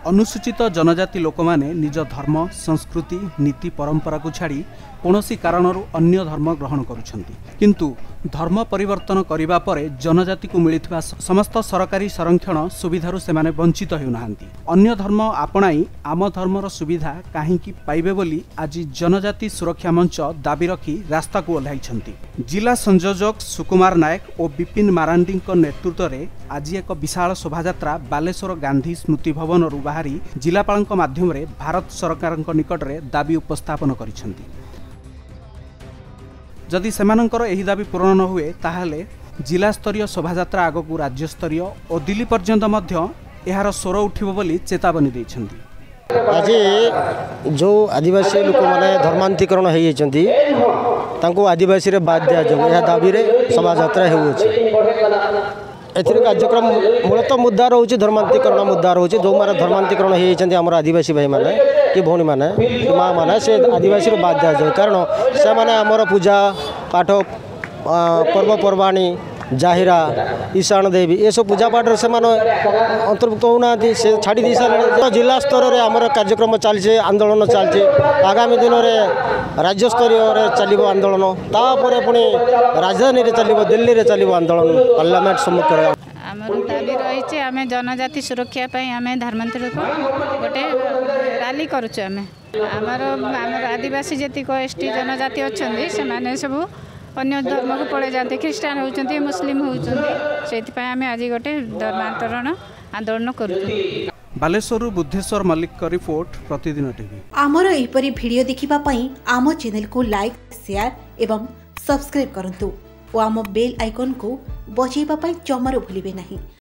अनुसूचित जनजाति लोक माने निज धर्म संस्कृति नीति परंपरा को छाड़ी कौनसी कारणरू अन्य धर्म ग्रहण करुछंती किंतु धर्म परिवर्तन करिबा परे जनजाति को मिलिथिबा समस्त सरकारी संरक्षण सुविधारू सेमाने वंचित हेउनाहांती। अन्य धर्म आपणाई आम धर्मर सुविधा काहींकी पाइबे बोली आज जनजाति सुरक्षा मंच दाबी रखी रास्ता को ओह्लाइछंती। जिला संयोजक सुकुमार नायक और विपिन मारांडी नेतृत्व में आज एक विशाल शोभायात्रा बालेश्वर गांधी स्मृति भवन बाहरी जिलापाल माध्यम भारत सरकार निकट में दाबी उपस्थापन करिछंती। जदि सेमानंकर एही दाबी पूर्ण न हुए ताहले जिला स्तरीय शोभायात्रा आगकू राज्य स्तरीय और दिल्ली पर्यंत मध्य एहार स्वर उठिबो बोली चेतावनी दैछंती। आज जो आदिवासी लोक माने धर्मांतरीकरण हो जाती आदिवासी रे बाद दिया जाऊ यह दाबी शोभायात्रा हो कार्यक्रम मूलतः मुद्दा रोचे धर्मांतरीकरण मुद्दा रोचे जो मारे धर्मांतरीकरण होती आम आदिवासी भाई मैंने कि भौणी मैंने माँ मैंने से आदिवासी बाद दिया जाए कारण से मैंने आमर पूजा पाठ पर्वपर्वाणी जाहिरा ईशान देवी ये सब पूजा पाठ से अंतर्भुक्त होना से छाड़ी दी सारे जिला स्तर में आमर कार्यक्रम चलছে आंदोलन चलছে आगामी दिन में राज्य स्तरीय चलो आंदोलन तापर पुणी राजधानी चलो दिल्ली में चलो आंदोलन पार्लियामेंट सम्मुख आमर दाबी रही आम जनजाति सुरक्षा आम धर्मांतरण गोटे रैली करुचु आमर आदिवासी जीक एसटी जनजाति अच्छा से सब अन्य धर्म को पड़े जाते ख्रीस्टान होती मुस्लिम होती आम आज गोटे धर्मांतरण आंदोलन करूँ। बालेश्वर बुद्धेश्वर मल्लिक रिपोर्ट प्रतिदिन टीवी। आमर एहिपरि भिडियो देखिबा पई आम चैनल को लाइक शेयर एवं सब्सक्राइब करंतु और आम बेल आइकन को बजाइबा पई जमारो भूलिबे नहीं।